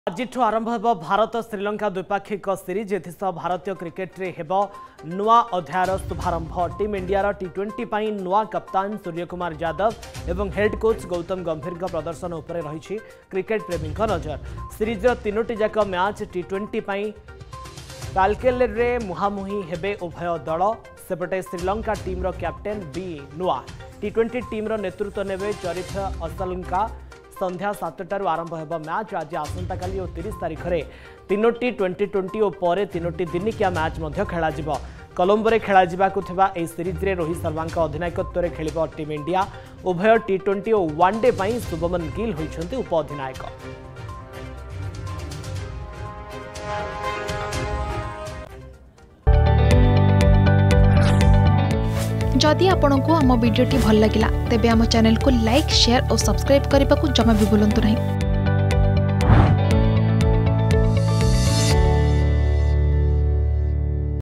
आज आरंभ हो भारत श्रीलंका द्विपाक्षिक सीरीज एसह भारतीय क्रिकेट रे हेब नुआ अध्यायर शुभारंभ। टीम इंडिया टी20 पर नुआ कप्तान सूर्यकुमार यादव एवं हेड कोच गौतम गंभीर प्रदर्शन उपर रही क्रिकेट प्रेमी नजर। सीरीज तीनोटी जाक मैच टी20 कालकेल रे मुहांमुही हेबे उभय दल। सेपटे श्रीलंका टीम कैप्टेन बी नुआ। टी20 टीम नेतृत्व नेबे चरिथ असलंका। संध्या 7टार आरंभ होगा मैच। आज आसंता काली और 30 तारीख में तीनोटी 2020 और पर तीनोटी दिनिकिया मैच खेल। कोलंबो रे खेल जावा सीरीज रे रोहित शर्मा अधिनायकत्व में खेल टीम इंडिया। उभय टी20 और वनडे पर शुभमन गिल होइछन्ति उप अधिनायक। जदि आपंक आम भिडी भल लगा तेब आम चैनल को लाइक शेयर और सब्सक्राइब करने को जमा भी भूलु नहीं।